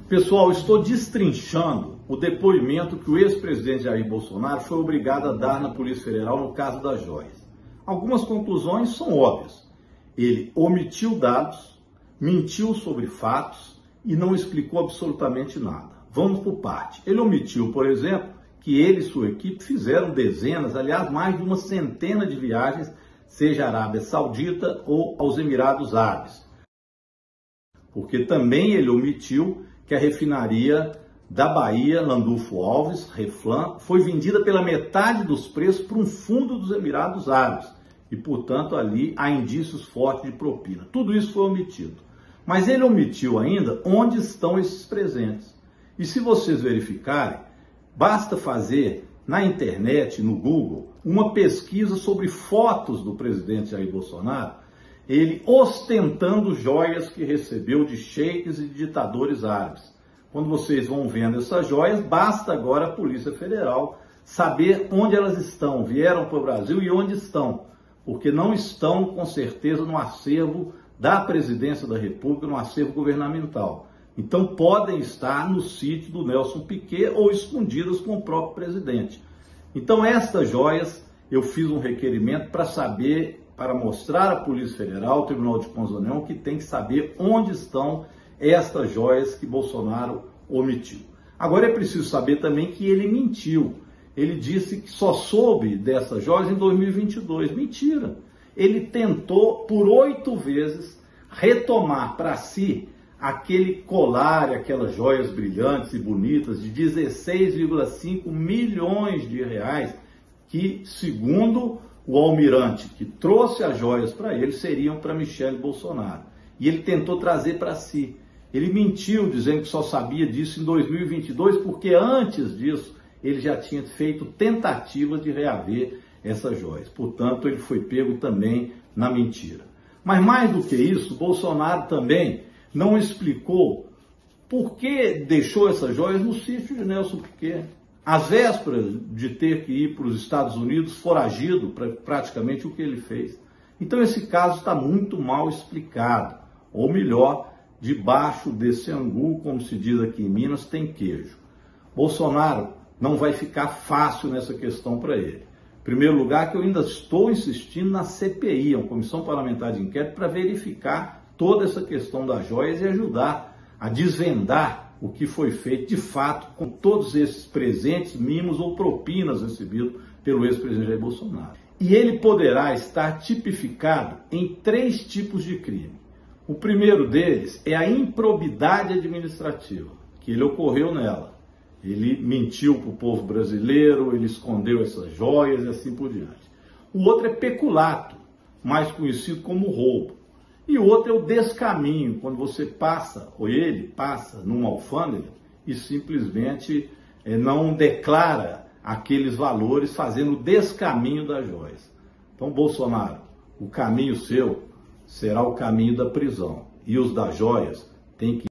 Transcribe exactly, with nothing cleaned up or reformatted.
Pessoal, estou destrinchando o depoimento que o ex-presidente Jair Bolsonaro foi obrigado a dar na Polícia Federal no caso das joias. Algumas conclusões são óbvias. Ele omitiu dados, mentiu sobre fatos e não explicou absolutamente nada. Vamos por parte. Ele omitiu, por exemplo, que ele e sua equipe fizeram dezenas, aliás, mais de uma centena de viagens, seja à Arábia Saudita ou aos Emirados Árabes. Porque também ele omitiu que a refinaria da Bahia, Landulfo Alves, Reflan, foi vendida pela metade dos preços para um fundo dos Emirados Árabes. E, portanto, ali há indícios fortes de propina. Tudo isso foi omitido. Mas ele omitiu ainda onde estão esses presentes. E se vocês verificarem, basta fazer na internet, no Google, uma pesquisa sobre fotos do presidente Jair Bolsonaro, ele ostentando joias que recebeu de sheiks e de ditadores árabes. Quando vocês vão vendo essas joias, basta agora a Polícia Federal saber onde elas estão, vieram para o Brasil e onde estão, porque não estão, com certeza, no acervo da Presidência da República, no acervo governamental. Então podem estar no sítio do Nelson Piquet ou escondidas com o próprio presidente. Então estas joias, eu fiz um requerimento para saber, para mostrar à Polícia Federal, ao Tribunal de Contas da União, que tem que saber onde estão estas joias que Bolsonaro omitiu. Agora é preciso saber também que ele mentiu. Ele disse que só soube dessas joias em dois mil e vinte e dois. Mentira! Ele tentou por oito vezes retomar para si aquele colar, aquelas joias brilhantes e bonitas de dezesseis vírgula cinco milhões de reais que, segundo o almirante que trouxe as joias para ele, seriam para Michele Bolsonaro. E ele tentou trazer para si. Ele mentiu dizendo que só sabia disso em dois mil e vinte e dois, porque antes disso ele já tinha feito tentativas de reaver essas joias. Portanto, ele foi pego também na mentira. Mas mais do que isso, Bolsonaro também não explicou por que deixou essas joias no sítio de Nelson Piquet. Às vésperas de ter que ir para os Estados Unidos, foragido, para praticamente o que ele fez. Então esse caso está muito mal explicado. Ou melhor, debaixo desse angu, como se diz aqui em Minas, tem queijo. Bolsonaro não vai ficar fácil nessa questão para ele. Em primeiro lugar, que eu ainda estou insistindo na C P I, uma Comissão Parlamentar de Inquérito, para verificar toda essa questão das joias e ajudar a desvendar o que foi feito de fato com todos esses presentes, mimos ou propinas recebidos pelo ex-presidente Jair Bolsonaro. E ele poderá estar tipificado em três tipos de crime. O primeiro deles é a improbidade administrativa, que ele ocorreu nela. Ele mentiu para o povo brasileiro, ele escondeu essas joias e assim por diante. O outro é peculato, mais conhecido como roubo. E o outro é o descaminho, quando você passa, ou ele passa numa alfândega e simplesmente é, não declara aqueles valores, fazendo o descaminho das joias. Então, Bolsonaro, o caminho seu será o caminho da prisão. E os das joias têm que